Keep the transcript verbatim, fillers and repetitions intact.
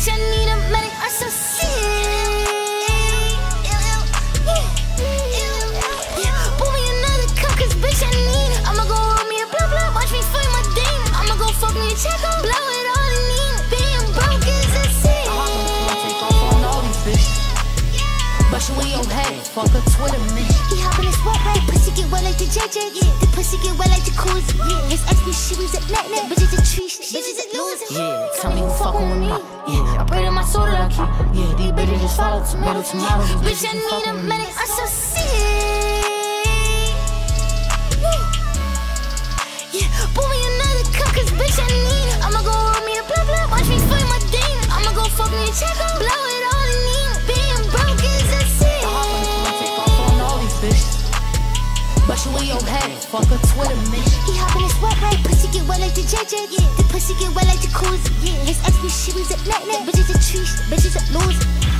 Bitch, I need a medic, I'm so sick. Pull me another cup, cause bitch, I need it. I'ma go roll me a blah blah, watch me fight my demon. I'ma go fuck me a check, blow it all in me. Being broke is a sin. I'ma take off on all these bitches. Brush away your head, fuck a Twitter man. He hop in his wet right, pussy get wet like the J J. Yeah. The pussy get wet like jacuzzi. Yeah. His ex bitch, she was at net net. Bitches a treesh, bitches a loser. Yeah, tell me who fucking with me. Yeah, I pray to my soul that I keep. Yeah, these bitches just follow tomato, tomato. Bitch, I need a medic, I'm so sick. Yeah, pull me another cup, cause bitch, I need it. I'ma go roll me a blah blah, watch me fight my demon. I'ma go fuck me a check, blow it all in me. Being broke is a sin. I'ma take off on all these bitches. Brush away your head, fuck a Twitter man. He hop in his wet right, pussy get wet like the J J. Yeah. The pussy get wet like jacuzzi. Yeah. His ex bitch, she was at net net. Bitches a treesh, bitches a loser.